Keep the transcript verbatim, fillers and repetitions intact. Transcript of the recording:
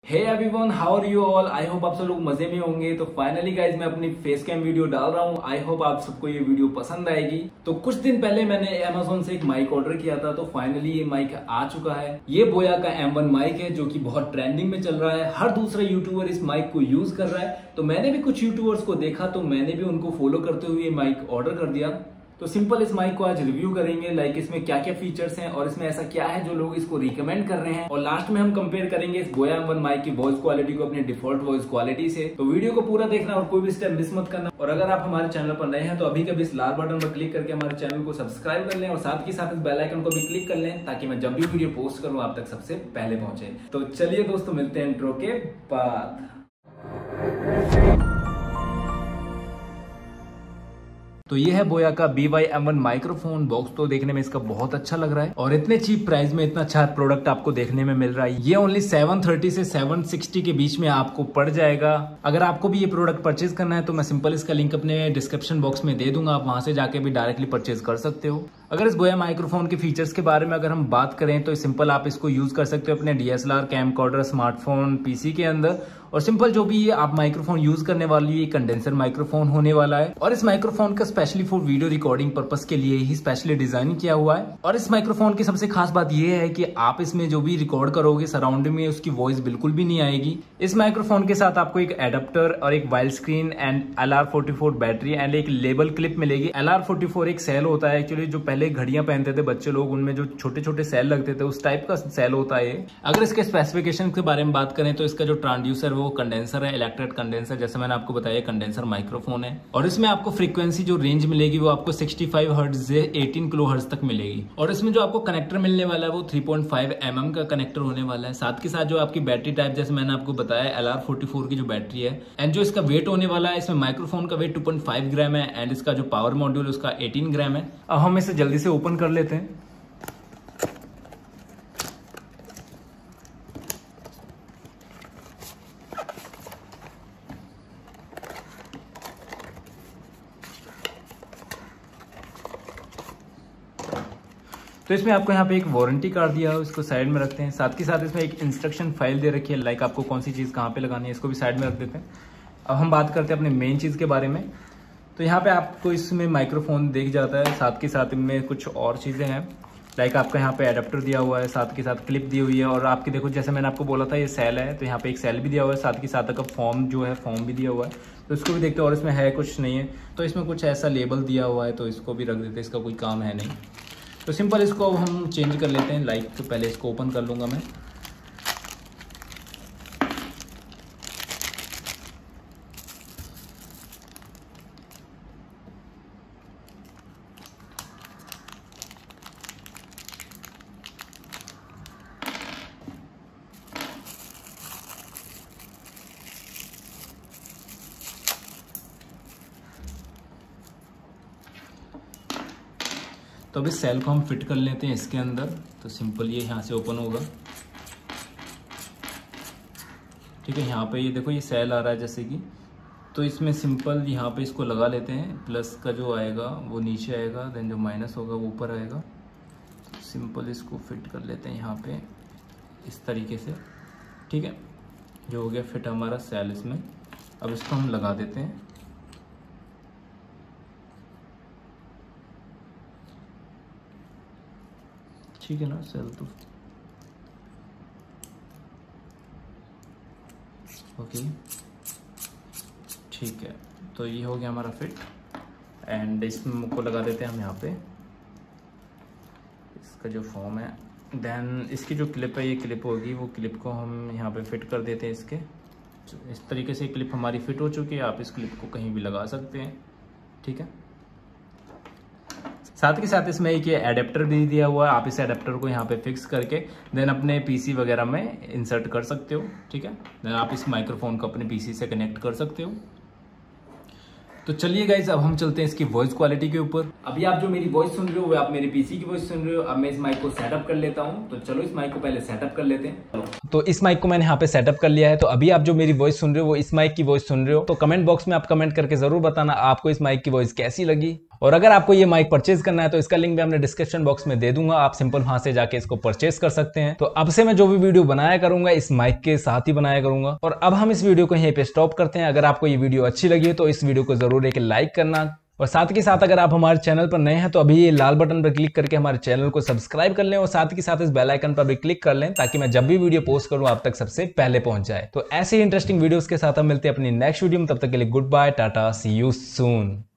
Hey everyone, how are you all. I hope आप सब लोग मजे में होंगे। तो फाइनली गाइज मैं अपनी फेस कैम वीडियो डाल रहा हूँ। आई होप आप सबको ये वीडियो पसंद आएगी। तो कुछ दिन पहले मैंने अमेजोन से एक माइक ऑर्डर किया था, तो फाइनली ये माइक आ चुका है। ये बोया का एम वन माइक है जो कि बहुत ट्रेंडिंग में चल रहा है। हर दूसरा यूट्यूबर इस माइक को यूज कर रहा है। तो मैंने भी कुछ यूट्यूबर्स को देखा, तो मैंने भी उनको फॉलो करते हुए माइक ऑर्डर कर दिया। तो सिंपल इस माइक को आज रिव्यू करेंगे, लाइक इसमें क्या क्या फीचर्स हैं और इसमें ऐसा क्या है जो लोग इसको रिकमेंड कर रहे हैं। और लास्ट में हम कंपेयर करेंगे इस बोया एम वन माइक की वॉइस क्वालिटी को अपने डिफॉल्ट वॉइस क्वालिटी से। तो वीडियो को पूरा देखना और कोई भी स्टेप मिस मत करना। और अगर आप हमारे चैनल पर नए हैं तो अभी कभी इस लाल बटन पर क्लिक करके हमारे चैनल को सब्सक्राइब कर लें और साथ ही साथ इस बेल आइकन को भी क्लिक कर लें, ताकि मैं जब भी वीडियो पोस्ट करूँ आप तक सबसे पहले पहुंचे। तो चलिए दोस्तों, मिलते हैं इंट्रो के बाद। तो ये है बोया का B Y M one microphone. Box तो देखने में इसका बहुत अच्छा लग रहा है और इतने चीप प्राइस में इतना अच्छा प्रोडक्ट आपको देखने में मिल रहा है। ये ओनली सेवन थर्टी से सेवन सिक्सटी के बीच में आपको पड़ जाएगा। अगर आपको भी ये प्रोडक्ट परचेज करना है तो मैं सिंपल इसका लिंक अपने डिस्क्रिप्शन बॉक्स में दे दूंगा, आप वहां से जाके भी डायरेक्टली परचेज कर सकते हो। अगर इस बोया माइक्रोफोन के फीचर्स के बारे में अगर हम बात करें तो सिंपल आप इसको यूज कर सकते हो अपने D S L R, camcorder, smartphone, PC के अंदर। और सिंपल जो भी ये आप माइक्रोफोन यूज करने वाली ये कंडेंसर माइक्रोफोन होने वाला है। और इस माइक्रोफोन का specially for video recording purpose के लिए ही स्पेशली डिजाइन किया हुआ है। और इस माइक्रोफोन की सबसे खास बात ये है कि आप इसमें जो भी रिकॉर्ड करोगे सराउंडिंग में उसकी वॉइस बिल्कुल भी नहीं आएगी। इस माइक्रोफोन के साथ आपको एक एडाप्टर और एक wild screen and L R forty four battery and एक लेबल क्लिप मिलेगी। एल आर फोर्टी फोर एक सेल होता है एक्चुअली, जो पहले घड़ियां पहनते थे बच्चे लोग, उनमें जो छोटे छोटे सेल लगते थे उस टाइप का सेल होता है। अगर इसके स्पेसिफिकेशन के बारे में बात करें तो इसका जो ट्रांसड्यूसर वो कंडेंसर है, इलेक्ट्रेट कंडेंसर, जैसे मैंने आपको बताया कंडेंसर माइक्रोफोन है। और इसमें आपको फ्रीक्वेंसी जो रेंज मिलेगी वो आपको सिक्सटी फाइव हर्ट्ज से एटीन किलो हर्ट्ज तक मिलेगी। और इसमें जो आपको कनेक्टर मिलने वाला है वो three point five M M का कनेक्टर होने वाला है। साथ के साथ जो आपकी बैटरी टाइप, जैसे मैंने आपको बताया एल आर फोर्टी फोर की जो बैटरी है, एंड जो इसका वेट होने वाला है, इसमें माइक्रोफोन का weight two point five gram है एंड इसका जो पावर मॉड्यूल उसका एटीन ग्राम है। अब हम इसे जल्दी से ओपन कर लेते हैं। तो इसमें आपको यहाँ पे एक वारंटी कार्ड दिया है, उसको साइड में रखते हैं। साथ के साथ इसमें एक इंस्ट्रक्शन फाइल दे रखी है, लाइक आपको कौन सी चीज़ कहाँ पे लगानी है, इसको भी साइड में रख देते हैं। अब हम बात करते हैं अपने मेन चीज़ के बारे में। तो यहाँ पे आपको इसमें माइक्रोफोन दिख जाता है, साथ के साथ इनमें कुछ और चीज़ें हैं, लाइक आपका यहाँ पे एडाप्टर दिया हुआ है, साथ के साथ क्लिप दी हुई है। और आपकी देखो, जैसे मैंने आपको बोला था ये सेल है, तो यहाँ पे एक सेल भी दिया हुआ है, साथ के साथ अगर फॉर्म जो है फॉर्म भी दिया हुआ है, तो इसको भी देखते हैं। और इसमें है कुछ नहीं है, तो इसमें कुछ ऐसा लेबल दिया हुआ है, तो इसको भी रख देते हैं, इसका कोई काम है नहीं। तो सिंपल इसको अब हम चेंज कर लेते हैं। लाइक तो पहले इसको ओपन कर लूँगा मैं। तो अभी सेल को हम फिट कर लेते हैं इसके अंदर। तो सिंपल ये यहाँ से ओपन होगा, ठीक है। यहाँ पे ये देखो ये सेल आ रहा है जैसे कि, तो इसमें सिंपल यहाँ पे इसको लगा लेते हैं। प्लस का जो आएगा वो नीचे आएगा, देन जो माइनस होगा वो ऊपर आएगा। सिंपल इसको फिट कर लेते हैं यहाँ पे इस तरीके से, ठीक है। जो हो गया फिट हमारा सेल इसमें। अब इसको हम लगा देते हैं। ठीक है ना, सेल तो ओके, ठीक है। तो ये हो गया हमारा फिट एंड इसमें को लगा देते हैं हम यहाँ पे इसका जो फॉर्म है। देन इसकी जो क्लिप है, ये क्लिप होगी, वो क्लिप को हम यहाँ पे फिट कर देते हैं इसके। इस तरीके से क्लिप हमारी फिट हो चुकी है। आप इस क्लिप को कहीं भी लगा सकते हैं, ठीक है। साथ के साथ इसमें एक ये एडेप्टर भी दिया हुआ है, आप इस एडेप्टर को यहाँ पे फिक्स करके देन अपने पीसी वगैरह में इंसर्ट कर सकते हो, ठीक है। देन आप इस माइक्रोफोन को अपने पीसी से कनेक्ट कर सकते हो। तो चलिए गाइस, अब हम चलते हैं इसकी वॉइस क्वालिटी के ऊपर। अभी आप जो मेरी वॉइस सुन रहे हो वो आप मेरे पीसी की वॉइस सुन रहे हो। अब मैं इस माइक को सेटअप कर लेता हूँ, तो चलो इस माइक को पहले सेटअप कर लेते हैं। तो इस माइक को मैंने यहाँ पे सेटअप कर लिया है। तो अभी आप जो मेरी वॉइस सुन रहे हो वो इस माइक की वॉइस सुन रहे हो। तो कमेंट बॉक्स में आप कमेंट करके जरूर बताना आपको इस माइक की वॉइस कैसी लगी। और अगर आपको ये माइक परचेज करना है तो इसका लिंक भी हमने डिस्क्रिप्शन बॉक्स में दे दूंगा, आप सिंपल वहां से जाके इसको परचेज कर सकते हैं। तो अब से मैं जो भी वीडियो बनाया करूंगा इस माइक के साथ ही बनाया करूंगा। और अब हम इस वीडियो को यहीं पे स्टॉप करते हैं। अगर आपको ये वीडियो अच्छी लगी तो इस वीडियो को जरूर एक लाइक करना, और साथ के साथ अगर आप हमारे चैनल पर नए हैं तो अभी ये लाल बटन पर क्लिक करके हमारे चैनल को सब्सक्राइब कर लें, और साथ के साथ इस बेल आइकन पर भी क्लिक कर लें ताकि मैं जब भी वीडियो पोस्ट करूं आप तक सबसे पहले पहुंच जाए। तो ऐसे ही इंटरेस्टिंग वीडियोस के साथ हम मिलते हैं अपनी नेक्स्ट वीडियो में। तब तक के लिए good bye, tata, see you soon.